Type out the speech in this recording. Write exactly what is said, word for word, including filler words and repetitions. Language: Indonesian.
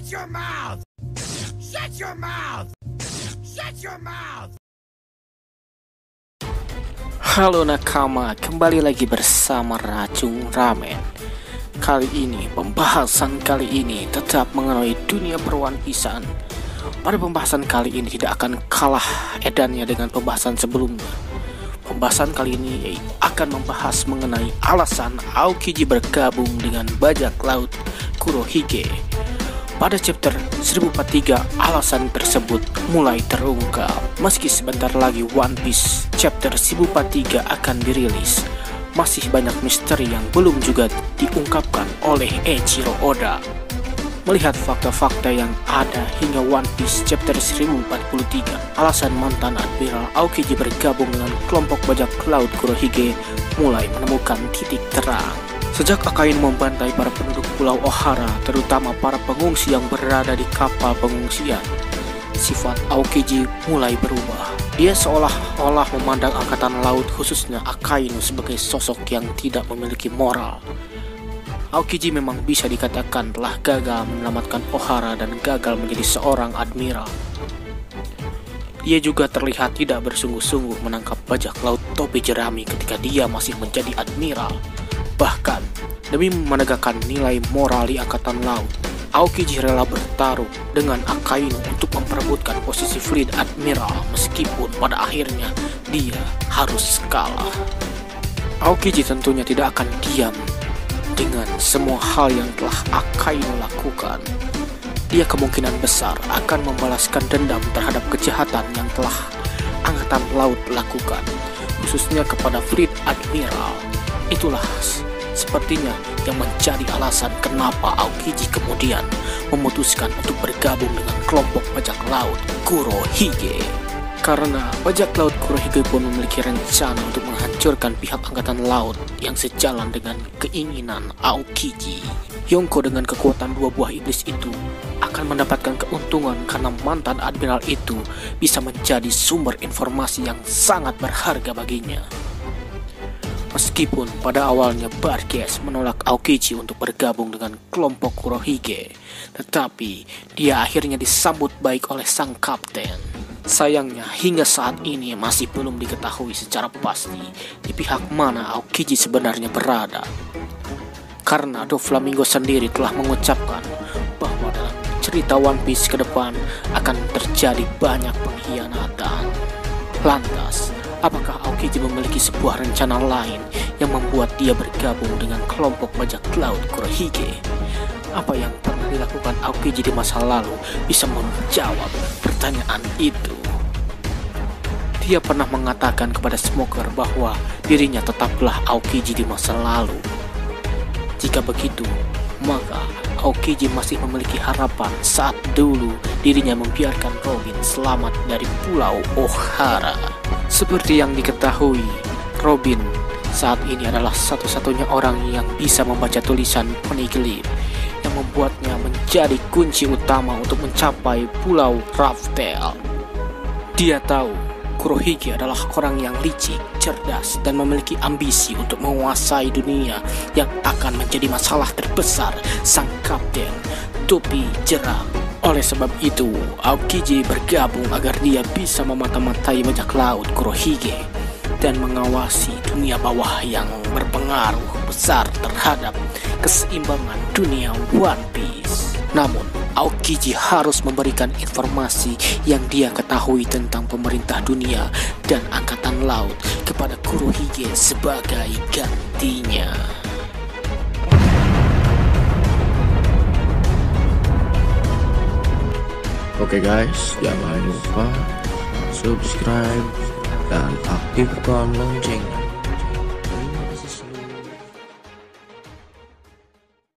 Shut your mouth! Shut your mouth! Shut your mouth! Halo nakama, kembali lagi bersama Racung Ramen. Kali ini, pembahasan kali ini tetap mengenai dunia per-One Piece-an. Pada pembahasan kali ini tidak akan kalah edannya dengan pembahasan sebelumnya. Pembahasan kali ini akan membahas mengenai alasan Aokiji bergabung dengan bajak laut Kurohige. Pada chapter seribu empat puluh tiga, alasan tersebut mulai terungkap. Meski sebentar lagi One Piece chapter seribu empat puluh tiga akan dirilis, masih banyak misteri yang belum juga diungkapkan oleh Eiichiro Oda. Melihat fakta-fakta yang ada hingga One Piece chapter seribu empat puluh tiga, alasan mantan Admiral Aokiji bergabung dengan kelompok bajak laut Kurohige mulai menemukan titik terang. Sejak Akainu membantai para penduduk Pulau Ohara, terutama para pengungsi yang berada di kapal pengungsian, sifat Aokiji mulai berubah. Dia seolah-olah memandang angkatan laut, khususnya Akainu, sebagai sosok yang tidak memiliki moral. Aokiji memang bisa dikatakan telah gagal menyelamatkan Ohara dan gagal menjadi seorang admiral. Dia juga terlihat tidak bersungguh-sungguh menangkap bajak laut topi jerami ketika dia masih menjadi admiral. Bahkan, demi menegakkan nilai moral di angkatan laut, Aokiji rela bertarung dengan Akainu untuk memperebutkan posisi fleet admiral, meskipun pada akhirnya dia harus kalah. Aokiji tentunya tidak akan diam dengan semua hal yang telah Akainu lakukan. Dia kemungkinan besar akan membalaskan dendam terhadap kejahatan yang telah angkatan laut lakukan, khususnya kepada fleet admiral. Itulah sepertinya yang menjadi alasan kenapa Aokiji kemudian memutuskan untuk bergabung dengan kelompok bajak laut Kurohige. Karena bajak laut Kurohige pun memiliki rencana untuk menghancurkan pihak angkatan laut yang sejalan dengan keinginan Aokiji. Yonko dengan kekuatan dua buah iblis itu akan mendapatkan keuntungan karena mantan admiral itu bisa menjadi sumber informasi yang sangat berharga baginya. Meskipun pada awalnya Barges menolak Aokiji untuk bergabung dengan kelompok Kurohige, tetapi dia akhirnya disambut baik oleh sang kapten. Sayangnya hingga saat ini masih belum diketahui secara pasti di pihak mana Aokiji sebenarnya berada. Karena Doflamingo sendiri telah mengucapkan bahwa dalam cerita One Piece ke depan akan terjadi banyak pengkhianatan. Lantas, apakah Aokiji memiliki sebuah rencana lain yang membuat dia bergabung dengan kelompok bajak laut Kurohige? Apa yang pernah dilakukan Aokiji di masa lalu bisa menjawab pertanyaan itu? Dia pernah mengatakan kepada Smoker bahwa dirinya tetaplah Aokiji di masa lalu. Jika begitu, maka Aokiji masih memiliki harapan saat dulu dirinya membiarkan Robin selamat dari Pulau Ohara. Seperti yang diketahui, Robin saat ini adalah satu-satunya orang yang bisa membaca tulisan Poneglyph yang membuatnya menjadi kunci utama untuk mencapai Pulau Raftel. Dia tahu Kurohige adalah orang yang licik, cerdas, dan memiliki ambisi untuk menguasai dunia yang akan menjadi masalah terbesar sang kapten topi jeram. Oleh sebab itu, Aokiji bergabung agar dia bisa memata-matai bajak laut Kurohige dan mengawasi dunia bawah yang berpengaruh besar terhadap keseimbangan dunia One Piece. Namun, Aokiji harus memberikan informasi yang dia ketahui tentang pemerintah dunia dan angkatan laut kepada Kurohige sebagai gantinya. Oke guys, jangan lupa subscribe dan aktifkan loncengnya.